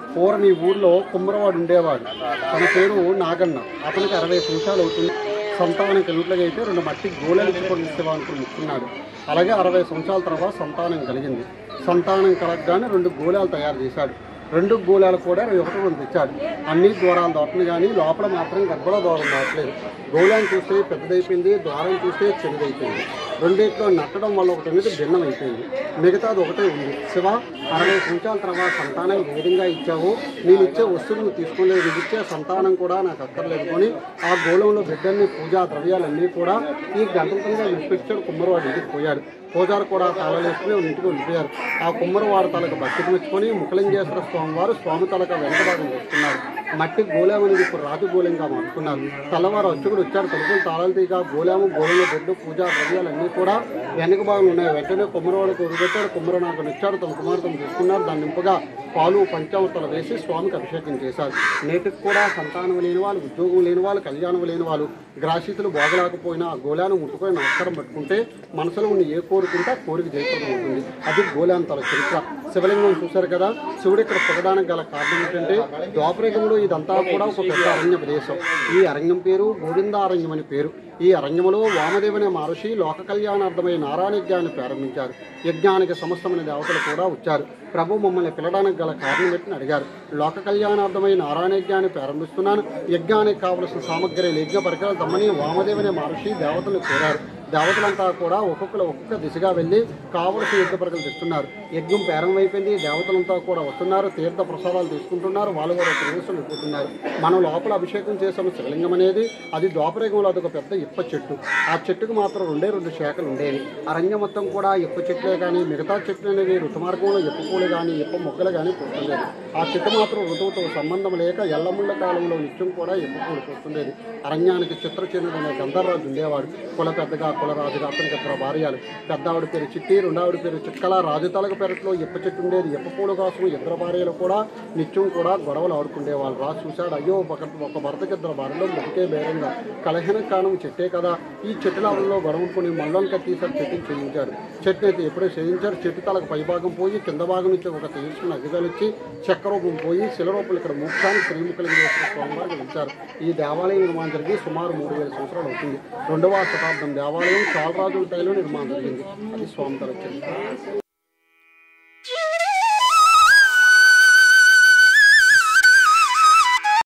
పూర్వం ఈ ఊర్లో కుమ్మరవాడు ఉండేవాడు. తన పేరు నాగన్న. అతనికి 60 సంవత్సరాలు అవుతుంది. సంతానం కలిగినట్లయితే 2 మట్టి గోళాలు ఇచ్చుకొని ఇచ్చేవానికి ముక్కున్నాడు. అలాగే 60 సంవత్సరాల తర్వాత సంతానం కలిగింది. సంతానం కలగగానే 2 గోళాలు తయారు చేశాడు. 2 గోళాలు కూడా 21 తెచ్చాడు. అన్ని ద్వారాలు దాటును కానీ లోపల మాత్రం గర్భల ద్వారం దాటలేదు. గోళాన్ని చూస్తే పెద్దదైపోయింది, ద్వారం చూస్తే చిన్నదైపోయింది. రెండింటిలో నట్టడం వల్ల ఒకటి అనేది భిన్నం అయిపోయింది, మిగతాది ఒకటే ఉంది. శివ, 60 సంవత్సరాల తర్వాత సంతానం ఏ విధంగా ఇచ్చావో నేను ఇచ్చే వస్తువులు తీసుకోలేదు, నువ్వు ఇచ్చే సంతానం కూడా నాకు అక్కర్లేదు కొని ఆ గోళంలో బిడ్డల్ని పూజా ద్రవ్యాలన్నీ కూడా ఈ గంటంగా విడిపించాడు. కుమ్మరవాడు ఇంటికి పోయాడు. పూజారు కూడా తాళాలు వేసుకుని ఇంటికి వెళ్ళిపోయారు. ఆ కుమ్మరవాడు తలకు బకెట్ మెచ్చుకొని ముఖలింగేశ్వర స్వామి వారు స్వామి తలకు వెనక భాగం చేస్తున్నారు. మట్టి గోళం అనేది ఇప్పుడు రాతి గోళంగా మార్చుకున్నారు. తెల్లవారు అర్చకుడు వచ్చాడు. తలుపులు తాళాలు తీగా గోళము గోళంలో బొడ్డు పూజా ద్రవ్యాలన్నీ కూడా వెనక భాగం ఉన్నాయి. వెంటనే కుమ్మరవాడికి వదిలిపెట్టాడు. కుమ్మరనాథుడు వచ్చాడు. తమ కుమార్తెను తీసుకున్నారు. దాన్ని నింపుగా పాలు పంచామృతాలు వేసి స్వామికి అభిషేకం చేశారు. నేటికి కూడా సంతానం లేని వాళ్ళు, ఉద్యోగం లేని వాళ్ళు, కళ్యాణం లేని వాళ్ళు, గ్రాశీతులు బాగలేకపోయినా ఆ గోళాన్ని ముట్టుకొని నమస్కారం పట్టుకుంటే మనసులో ఉన్న ఏ కోరుకుంటే కోరిక జయప్రదం ఉంటుంది. అది గోళాంతల చరిత్ర. శివలింగం చూశారు కదా. శివుడు ఇక్కడ పుట్టడానికి గల కారణం ఏంటంటే ద్వాపరయుగంలో ఇదంతా కూడా ఒక పెద్ద అరణ్య ప్రదేశం. ఈ అరణ్యం పేరు గోవిందారణ్యం అని పేరు. ఈ అరణ్యంలో వామదేవుని మహర్షి లోక కళ్యాణార్థమై నారాయణ యజ్ఞాన్ని ప్రారంభించారు. యజ్ఞానికి సమస్తమైన దేవతలు కూడా వచ్చారు. ప్రభు మమ్మల్ని పిలవడానికి గల కారణం పెట్టిని అడిగారు. లోక కళ్యాణార్థమై నారాయణ యజ్ఞాన్ని ప్రారంభిస్తున్నాను, యజ్ఞానికి కావలసిన సామగ్రి యజ్ఞ పరికరాలు తమ్మని వామదేవుని మహర్షి దేవతలు కోరారు. దేవతలంతా కూడా ఒక్కొక్క దిశగా వెళ్ళి కావలసిన యుద్ధ పరికరాలు తెస్తున్నారు. యజ్ఞం ప్రారంభమైపోయింది. దేవతలంతా కూడా వస్తున్నారు. తీర్థ ప్రసాదాలు తీసుకుంటున్నారు. వాళ్ళు కూడా ప్రవేశం వెళ్ళిపోతున్నారు. మనం లోపల అభిషేకం చేసిన శివలింగం అనేది అది ద్వాపరయుగంలో అదొక పెద్ద ఇప్ప చెట్టు. ఆ చెట్టుకు మాత్రం 2 శాఖలు ఉండేవి. అరణ్యం మొత్తం కూడా ఇప్ప చెట్లే కానీ మిగతా చెట్లు అనేవి ఋతుమార్గంలో ఇప్ప పూలు కానీ ఇప్ప మొగ్గలు కానీ పూస్తుండేది. ఆ చెట్టు మాత్రం ఋతువుతో సంబంధం లేక ఎల్లముళ్ళ కాలంలో నిత్యం కూడా ఇప్ప పూలు పూస్తుండేది. అరణ్యానికి చిత్రచేనుడు అనే గంధర్రాజు ఉండేవాడు. కుల పెద్దగా కులరాజుగా. అతనికి 2 భార్యలు. పెద్దావిడ పేరు చిట్టి, రెండావిడ పేరు చిక్కల. రాజుతలక పెరట్లో ఇప్ప చెట్టు ఉండేది. ఇప్ప పూల కోసం 2 భార్యలు కూడా నిత్యం కూడా గొడవలు ఆడుకుండేవాళ్ళు. రాజు చూశాడు, అయ్యో ఒక భర్తకి 2 భార్యలు ముఖకే బేరంగా కలహన కాలం చెట్టే కదా. ఈ చెట్టులలో గొడవకొని మల్లం కత్తీసారి చెట్టుని చేయించాడు. చెట్టు అయితే ఎప్పుడో చేయించారు. చెట్టు తలకు పైభాగం పోయి కింద భాగం నుంచి ఒక తీసుకున్న అగ్గిగలిచ్చి చక్రరూపం పోయి శిలరూపలు ఇక్కడ మోక్షానికి శ్రీముఖలింగేశ్వర స్వామి వారికి వెళ్తారు. ఈ దేవాలయం నిర్మాణం జరిగి సుమారు 3000 సంవత్సరాలు అవుతుంది. 2వ శతాబ్దం దేవాలయం చాలరాజుల టైలో నిర్మాణం జరిగింది. అది స్వామి తల చరిత్ర.